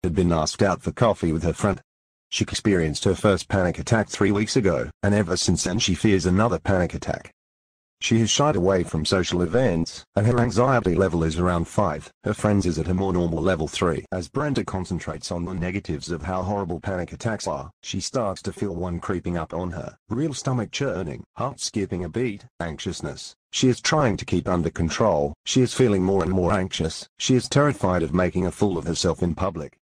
had been asked out for coffee with her friend. She experienced her first panic attack 3 weeks ago, and ever since then she fears another panic attack. She has shied away from social events, and her anxiety level is around 5. Her friends is at a more normal level 3. As Brenda concentrates on the negatives of how horrible panic attacks are, she starts to feel one creeping up on her. Real stomach churning, heart skipping a beat, anxiousness. She is trying to keep under control. She is feeling more and more anxious. She is terrified of making a fool of herself in public.